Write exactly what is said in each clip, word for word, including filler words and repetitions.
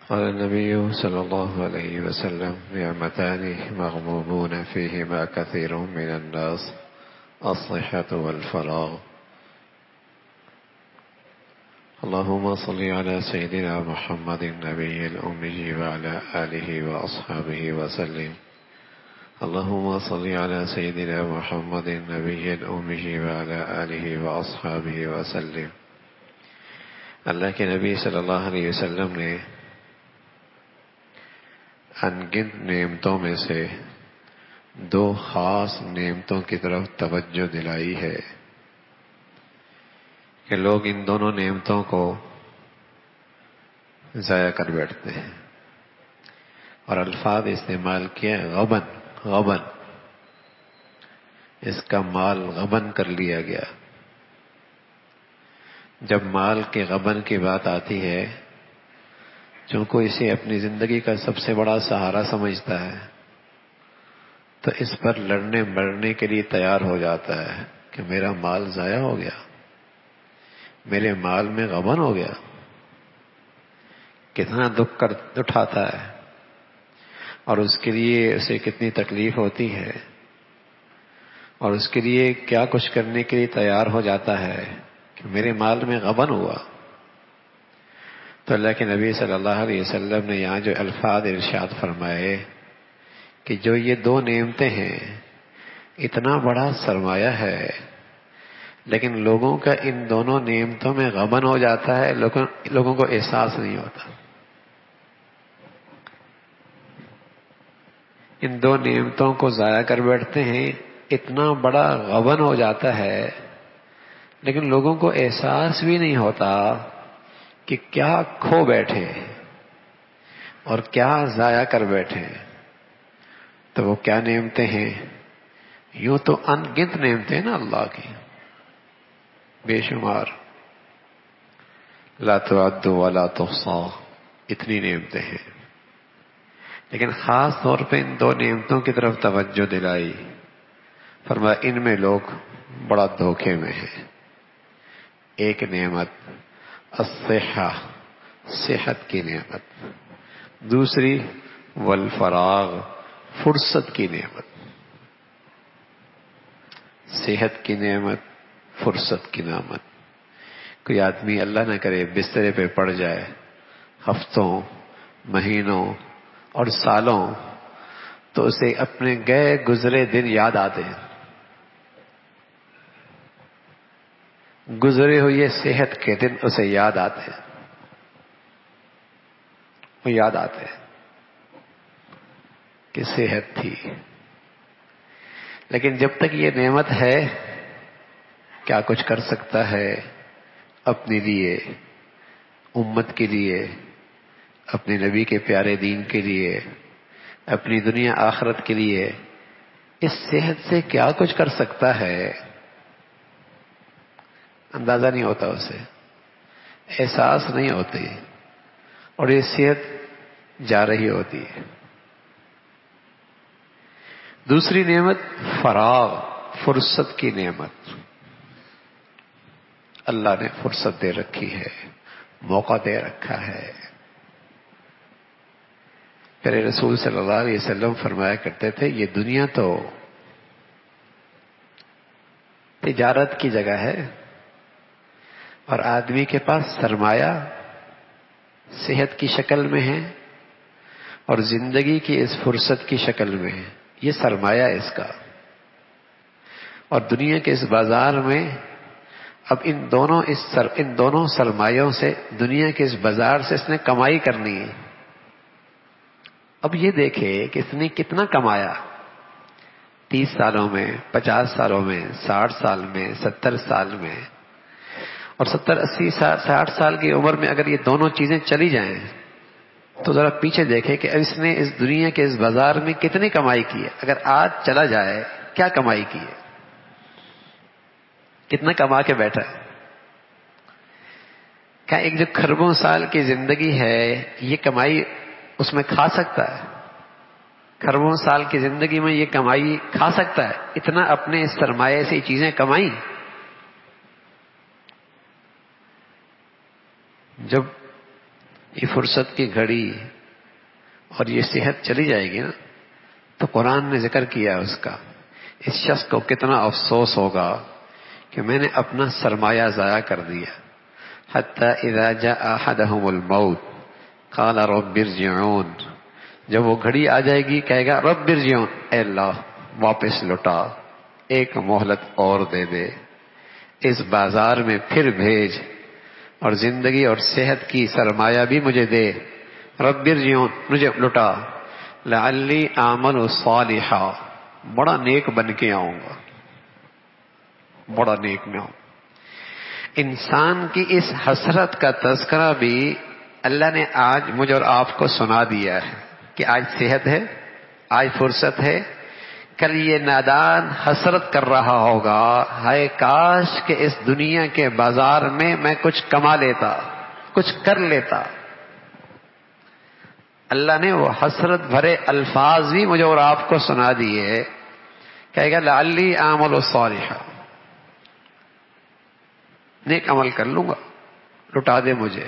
قال النبي صلى الله عليه وسلم نعمتان مغبونون فيهما كثير من الناس الصحة والفراغ. اللهم صل على سيدنا محمد النبي الأمي وعلى آله وأصحابه وسلم. اللهم صل على سيدنا محمد النبي الأمي وعلى آله وأصحابه وسلم. اللہ کے نبی صلی اللہ علیہ وسلم نے انگنت نعمتوں میں سے دو خاص نعمتوں کی طرف توجہ دلائی ہے کہ لوگ ان دونوں نعمتوں کو ضائع کر بیٹھتے ہیں، اور الفاظ استعمال کیا غبن غبن اس کا مال غبن کر لیا گیا۔ جب مال کے غبن کی بات آتی ہے، چونکہ اسے اپنی زندگی کا سب سے بڑا سہارا سمجھتا ہے، تو اس پر لڑنے مرنے کے لیے تیار ہو جاتا ہے کہ میرا مال ضائع ہو گیا، میرے مال میں غبن ہو گیا۔ کتنا دکھ کر اٹھاتا ہے، اور اس کے لیے اسے کتنی تکلیف ہوتی ہے، اور اس کے لیے کیا کچھ کرنے کے لیے تیار ہو جاتا ہے کہ میرے مال میں غبن ہوا۔ تو اللہ کے نبی صلی اللہ علیہ وسلم نے یہاں جو الفاظ ارشاد فرمائے کہ جو یہ دو نعمتیں ہیں، اتنا بڑا سرمایہ ہے، لیکن لوگوں کا ان دونوں نعمتوں میں غبن ہو جاتا ہے، لوگوں لوگوں کو احساس نہیں ہوتا۔ ان دو نعمتوں کو ضائع کر بیٹھتے ہیں، اتنا بڑا غبن ہو جاتا ہے، لیکن لوگوں کو احساس بھی نہیں ہوتا کہ کیا کھو بیٹھے اور کیا ضائع کر بیٹھے۔ تو وہ کیا نعمتیں ہیں؟ یوں تو ان گنت نعمتیں ہیں نا اللہ کی، بے شمار، لا تعد ولا تحصى، اتنی نعمتیں ہیں، لیکن خاص طور پہ ان دو نعمتوں کی طرف توجہ دلائی، فرمایا ان میں لوگ بڑا دھوکے میں ہیں۔ ایک نعمت الصحہ، صحت کی نعمت، دوسری والفراغ، فرصت کی نعمت۔ صحت کی نعمت، فرصت کی نعمت۔ کوئی آدمی اللہ نہ کرے بسترے پہ پڑ جائے، ہفتوں، مہینوں اور سالوں، تو اسے اپنے گئے گزرے دن یاد آتے ہیں، گزرے ہوئے صحت کے دن اسے یاد آتے ہیں، وہ یاد آتے ہیں کہ صحت تھی۔ لیکن جب تک یہ نعمت ہے، کیا کچھ کر سکتا ہے اپنے لیے، امت کے لیے، اپنے نبی کے پیارے دین کے لیے، اپنی دنیا آخرت کے لیے، اس صحت سے کیا کچھ کر سکتا ہے، اندازہ نہیں ہوتا، اسے احساس نہیں ہوتی، اور یہ صحت جا رہی ہوتی ہے۔ دوسری نعمت فراغ، فرصت کی نعمت۔ اللہ نے فرصت دے رکھی ہے، موقع دے رکھا ہے۔ پھر رسول صلی اللہ علیہ وسلم فرمایا کرتے تھے، یہ دنیا تو تجارت کی جگہ ہے، اور آدمی کے پاس سرمایہ صحت کی شکل میں ہے اور زندگی کی اس فرصت کی شکل میں ہے، یہ سرمایہ اس کا۔ اور دنیا کے اس بازار میں اب ان دونوں اس سر ان دونوں سرمایوں سے، دنیا کے اس بازار سے اس نے کمائی کرنی ہے۔ اب یہ دیکھے کہ اس نے کتنا کمایا، تیس سالوں میں، پچاس سالوں میں، ساٹھ سال میں، ستر سال میں، اور ستر اسی ساٹھ سال کی عمر میں اگر یہ دونوں چیزیں چلی جائیں تو ذرا پیچھے دیکھے کہ اس نے اس دنیا کے اس بازار میں کتنی کمائی کی ہے۔ اگر آج چلا جائے، کیا کمائی کی ہے، کتنا کما کے بیٹھا ہے۔ کیا ایک جو کھربوں سال کی زندگی ہے، یہ کمائی اس میں کھا سکتا ہے؟ کھربوں سال کی زندگی میں یہ کمائی کھا سکتا ہے؟ اتنا اپنے اس سرمایہ سے چیزیں کمائی۔ جب یہ فرصت کی گھڑی اور یہ صحت چلی جائے گی نا، تو قرآن نے ذکر کیا اس کا، اس شخص کو کتنا افسوس ہوگا کہ میں نے اپنا سرمایہ ضائع کر دیا۔ حتی اذا جاء احدهم الموت قال رب ارجعون، جب وہ گھڑی آ جائے گی کہے گا رب ارجعون، اے اللہ واپس لوٹا، ایک مہلت اور دے دے، اس بازار میں پھر بھیج، اور زندگی اور صحت کی سرمایہ بھی مجھے دے، رب ارجعون، مجھے لوٹا، لعلی اعمل صالحا، بڑا نیک بن کے آؤں گا، بڑا نیک میں آؤں۔ انسان کی اس حسرت کا تذکرہ بھی اللہ نے آج مجھے اور آپ کو سنا دیا ہے کہ آج صحت ہے، آج فرصت ہے، کل یہ نادان حسرت کر رہا ہوگا، ہائے کاش کہ اس دنیا کے بازار میں میں کچھ کما لیتا، کچھ کر لیتا۔ اللہ نے وہ حسرت بھرے الفاظ بھی مجھے اور آپ کو سنا دیے، کہے گا لعلی اعمل صالحا، نیک عمل کر لوں گا، لٹا دے مجھے۔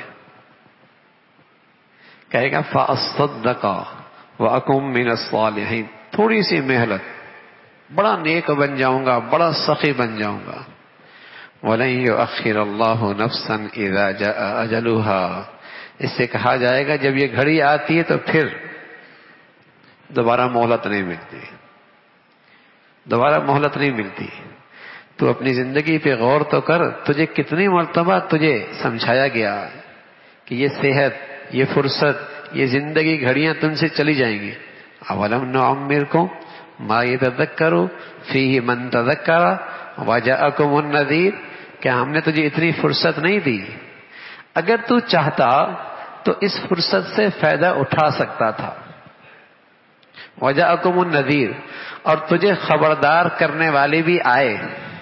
کہے گا فاصدق واکن من الصالحین، تھوڑی سی محنت، بڑا نیک بن جاؤں گا، بڑا سخی بن جاؤں گا۔ ولن یؤخر اللہ نفسا اذا جاء اجلها، اس سے کہا جائے گا جب یہ گھڑی آتی ہے تو پھر دوبارہ مہلت نہیں ملتی، دوبارہ مہلت نہیں ملتی۔ تو اپنی زندگی پہ غور تو کر، تجھے کتنی مرتبہ تجھے سمجھایا گیا کہ یہ صحت، یہ فرصت، یہ زندگی گھڑیاں تم سے چلی جائیں گی۔ اولم نعمرکم ما یتذکر فیہ من تذکر وجاءکم النذیر، کیا ہم نے تجھے اتنی فرصت نہیں دی؟ اگر تو چاہتا تو اس فرصت سے فائدہ اٹھا سکتا تھا۔ وجاءکم النذیر، اور تجھے خبردار کرنے والے بھی آئے،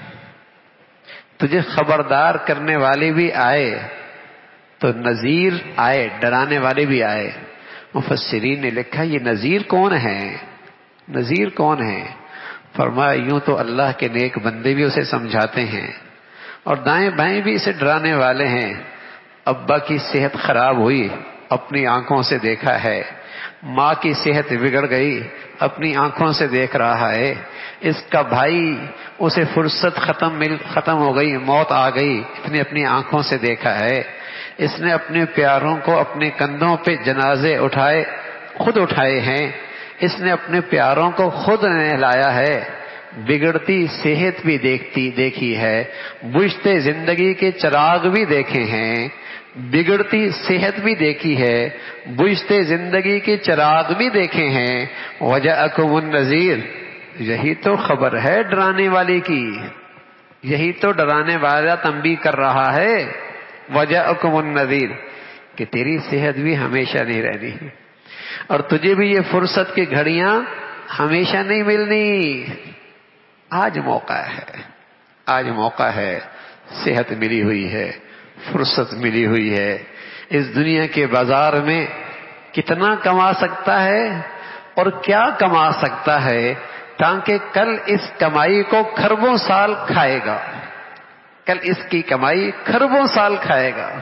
تجھے خبردار کرنے والے بھی آئے، تو نذیر آئے، ڈرانے والے بھی آئے۔ مفسرین نے لکھا یہ نذیر کون ہے؟ نذیر کون ہے؟ فرمایا یوں تو اللہ کے نیک بندے بھی اسے سمجھاتے ہیں، اور دائیں بائیں بھی اسے ڈرانے والے ہیں۔ ابا کی صحت خراب ہوئی، اپنی آنکھوں سے دیکھا ہے، ماں کی صحت بگڑ گئی، اپنی آنکھوں سے دیکھ رہا ہے، اس کا بھائی اسے فرصت ختم مل ختم ہو گئی، موت آ گئی، اس نے اپنی آنکھوں سے دیکھا ہے، اس نے اپنے پیاروں کو اپنے کندھوں پہ جنازے اٹھائے، خود اٹھائے ہیں، اس نے اپنے پیاروں کو خود نہلایا ہے، بگڑتی صحت بھی دیکھتی دیکھی ہے، بجھتے زندگی کے چراغ بھی دیکھے ہیں، بگڑتی صحت بھی دیکھی ہے، بجھتے زندگی کے چراغ بھی دیکھے ہیں۔ وجاءکم النذیر، یہی تو خبر ہے ڈرانے والے کی، یہی تو ڈرانے والا تنبیہ کر رہا ہے۔ وجاءکم النذیر، کہ تیری صحت بھی ہمیشہ نہیں رہنی، اور تجھے بھی یہ فرصت کی گھڑیاں ہمیشہ نہیں ملنی۔ آج موقع ہے، آج موقع ہے، صحت ملی ہوئی ہے، فرصت ملی ہوئی ہے۔ اس دنیا کے بازار میں کتنا کما سکتا ہے اور کیا کما سکتا ہے، تاکہ کل اس کمائی کو کھربوں سال کھائے گا، کل اس کی کمائی کھربوں سال کھائے گا۔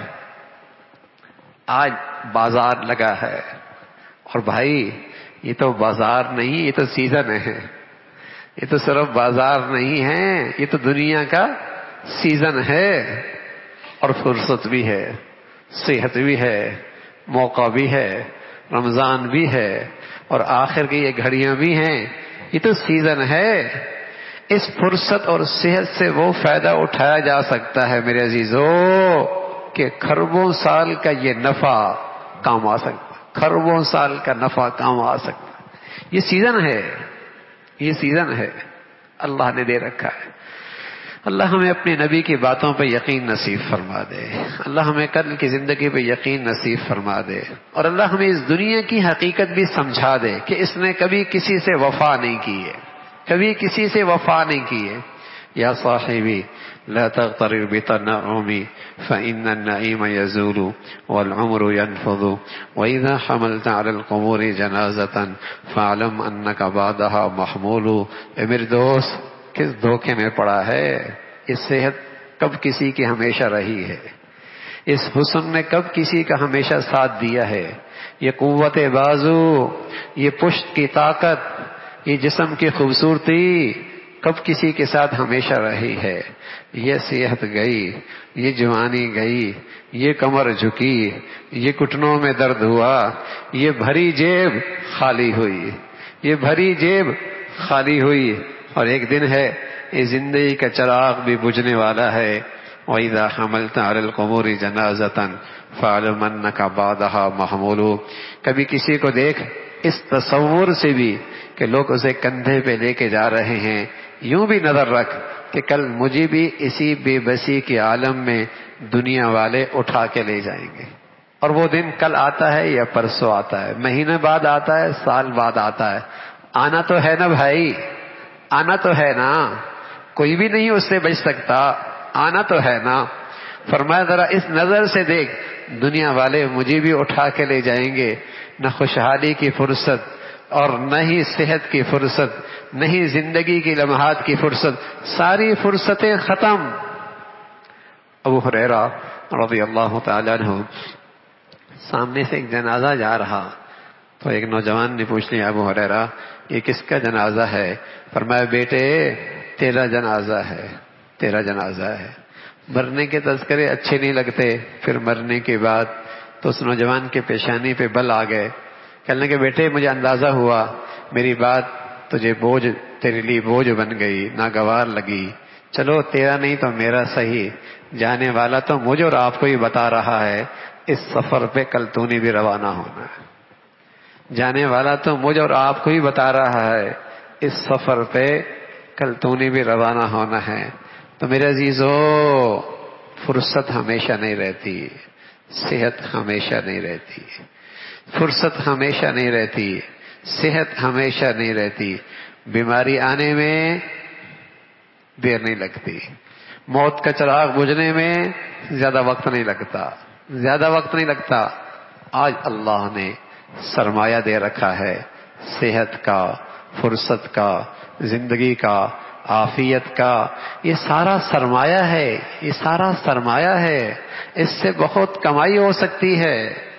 آج بازار لگا ہے، اور بھائی یہ تو بازار نہیں، یہ تو سیزن ہے، یہ تو صرف بازار نہیں ہے، یہ تو دنیا کا سیزن ہے، اور فرصت بھی ہے، صحت بھی ہے، موقع بھی ہے، رمضان بھی ہے، اور آخر کی یہ گھڑیاں بھی ہیں، یہ تو سیزن ہے۔ اس فرصت اور صحت سے وہ فائدہ اٹھایا جا سکتا ہے میرے عزیزو کہ کھربوں سال کا یہ نفع کام آ سکتا، کھربوں سال کا نفع کام آ سکتا۔ یہ سیزن ہے، یہ سیزن ہے، اللہ نے دے رکھا ہے۔ اللہ ہمیں اپنے نبی کی باتوں پہ یقین نصیب فرما دے، اللہ ہمیں کل کی زندگی پہ یقین نصیب فرما دے، اور اللہ ہمیں اس دنیا کی حقیقت بھی سمجھا دے کہ اس نے کبھی کسی سے وفا نہیں کی ہے، کبھی کسی سے وفا نہیں کی ہے۔ یا صاحبی لا تغترر بتنعم فإن النعيم يزول والعمر ينفض وإذا حملت على القبور جنازة فاعلم أنك بعدها محمول۔ اے میرے دوست، کس دھوکے میں پڑا ہے؟ یہ صحت کب کسی کی ہمیشہ رہی ہے، اس حسن نے کب کسی کا ہمیشہ ساتھ دیا ہے؟ یہ قوت بازو، یہ پشت کی طاقت، یہ جسم کی خوبصورتی کب کسی کے ساتھ ہمیشہ رہی ہے؟ یہ صحت گئی، یہ جوانی گئی، یہ کمر جھکی، یہ گھٹنوں میں درد ہوا، یہ بھری جیب خالی ہوئی، یہ بھری جیب خالی ہوئی، اور ایک دن ہے یہ زندگی کا چراغ بھی بجھنے والا ہے۔ وَإِذَا حَمَلْتَ عَلَى الْقُبُورِ جَنَازَةً فَاعْلَمْ أَنَّكَ بَعْدَهَا مَحْمُولٌ۔ کبھی کسی کو دیکھ اس تصور سے بھی کہ لوگ اسے کندھے پہ لے کے جا رہے ہیں، یوں بھی نظر رکھ کہ کل مجھے بھی اسی بے بسی کے عالم میں دنیا والے اٹھا کے لے جائیں گے۔ اور وہ دن کل آتا ہے یا پرسوں آتا ہے، مہینے بعد آتا ہے، سال بعد آتا ہے، آنا تو ہے نا بھائی، آنا تو ہے نا، کوئی بھی نہیں اس سے بچ سکتا، آنا تو ہے نا۔ فرمایا ذرا اس نظر سے دیکھ، دنیا والے مجھے بھی اٹھا کے لے جائیں گے، نہ خوشحالی کی فرصت اور نہ ہی صحت کی فرصت، نہ ہی زندگی کی لمحات کی فرصت، ساری فرصتیں ختم۔ ابو ہریرہ رضی اللہ تعالیٰ عنہ سامنے سے ایک جنازہ جا رہا تو ایک نوجوان نے پوچھ لیا، ابو ہریرہ یہ کس کا جنازہ ہے؟ فرمایا بیٹے تیرا جنازہ ہے، تیرا جنازہ ہے۔ مرنے کے تذکرے اچھے نہیں لگتے، پھر مرنے کے بعد تو اس نوجوان کے پیشانی پہ بل آ گئے، کہنے کہ بیٹے مجھے اندازہ ہوا میری بات تجھے بوجھ، تیرے لیے بوجھ بن گئی، ناگوار لگی، چلو تیرا نہیں تو میرا صحیح، جانے والا تو مجھے اور آپ کو ہی بتا رہا ہے اس سفر پہ کل تو نے بھی روانہ ہونا ہے، جانے والا تو مجھے اور آپ کو ہی بتا رہا ہے اس سفر پہ کل تو نے بھی روانہ ہونا ہے۔ تو میرے عزیزو، فرصت ہمیشہ نہیں رہتی، صحت ہمیشہ نہیں رہتی، فرصت ہمیشہ نہیں رہتی، صحت ہمیشہ نہیں رہتی، بیماری آنے میں دیر نہیں لگتی، موت کا چراغ بجھنے میں زیادہ وقت نہیں لگتا، زیادہ وقت نہیں لگتا۔ آج اللہ نے سرمایہ دے رکھا ہے، صحت کا، فرصت کا، زندگی کا، عافیت کا، یہ سارا سرمایہ ہے، یہ سارا سرمایہ ہے، اس سے بہت کمائی ہو سکتی ہے،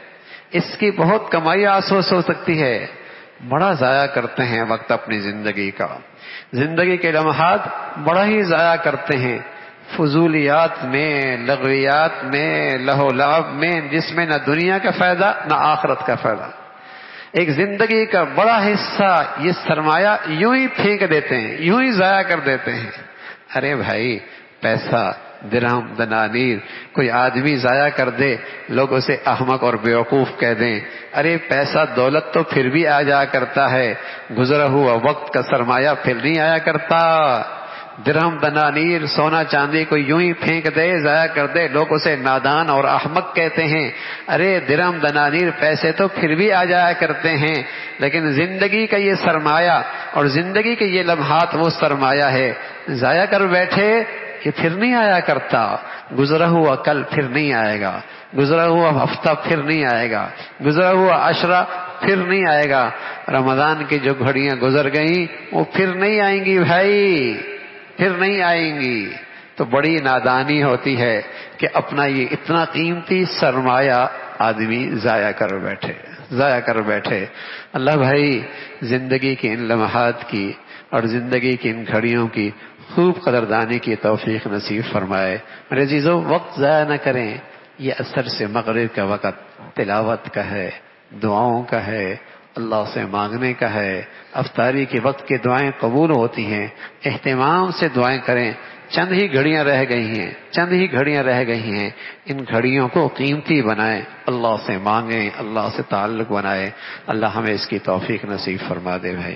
اس کی بہت کمائی آسوس ہو سکتی ہے۔ بڑا ضائع کرتے ہیں وقت اپنی زندگی کا، زندگی کے لمحات بڑا ہی ضائع کرتے ہیں فضولیات میں، لغویات میں، لہو لعب میں، جس میں نہ دنیا کا فائدہ نہ آخرت کا فائدہ۔ ایک زندگی کا بڑا حصہ یہ سرمایہ یوں ہی پھینک دیتے ہیں، یوں ہی ضائع کر دیتے ہیں۔ ارے بھائی پیسہ، درہم، دنانیر کوئی آدمی ضائع کر دے، لوگ اسے احمق اور بیوقوف کہہ دیں۔ ارے پیسہ دولت تو پھر بھی آ جایا کرتا ہے، گزرا ہوا وقت کا سرمایہ پھر نہیں آیا کرتا۔ درہم، دنانیر، سونا چاندی کو یوں ہی پھینک دے، ضائع کر دے، لوگ اسے نادان اور احمق کہتے ہیں۔ ارے درہم، دنانیر، پیسے تو پھر بھی آ جایا کرتے ہیں، لیکن زندگی کا یہ سرمایہ اور زندگی کے یہ لمحات وہ سرمایہ ہے، ضائع کر بیٹھے یہ پھر نہیں آیا کرتا۔ گزرا ہوا کل پھر نہیں آئے گا، گزرا ہوا ہفتہ پھر نہیں آئے گا، گزرا ہوا عشرہ پھر نہیں آئے گا۔ رمضان کی جو گھڑیاں گزر گئیں وہ پھر نہیں آئیں گی بھائی، پھر نہیں آئیں گی۔ تو بڑی نادانی ہوتی ہے کہ اپنا یہ اتنا قیمتی سرمایہ آدمی ضائع کر بیٹھے، ضائع کر بیٹھے۔ اللہ بھائی زندگی کی ان لمحات کی اور زندگی کی ان گھڑیوں کی خوب قدردانی کی توفیق نصیب فرمائے۔ میرے عزیزو، وقت ضائع نہ کریں۔ یہ عصر سے مغرب کا وقت تلاوت کا ہے، دعاؤں کا ہے، اللہ سے مانگنے کا ہے۔ افطاری کے وقت کی دعائیں قبول ہوتی ہیں، اہتمام سے دعائیں کریں۔ چند ہی گھڑیاں رہ گئی ہیں، چند ہی گھڑیاں رہ گئی ہیں، ان گھڑیوں کو قیمتی بنائیں، اللہ سے مانگیں، اللہ سے تعلق بنائیں۔ اللہ ہمیں اس کی توفیق نصیب فرما دے بھائی۔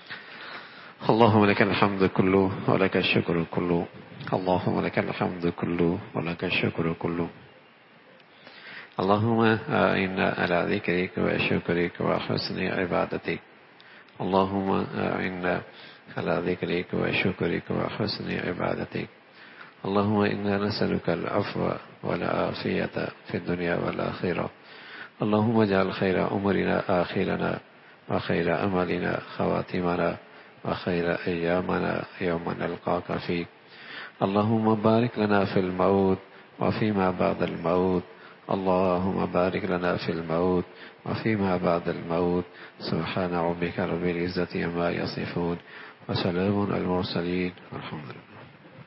اللهم لك الحمد كله ولك الشكر كله، اللهم لك الحمد كله ولك الشكر كله، اللهم أعنا على ذكرك وشكرك وحسن عبادتك، اللهم أعنا على ذكرك وشكرك وحسن عبادتك، اللهم إنا نسألك العفو والعافية في الدنيا والآخرة، اللهم اجعل خير أمرنا آخرنا وخير أملنا خواتمنا وخير أيامنا يوم نلقاك فيه، اللهم بارك لنا في الموت وفيما بعد الموت، اللهم بارك لنا في الموت وفيما بعد الموت. سبحان ربك رب العزة عما يصفون وسلام على المرسلين والحمد لله.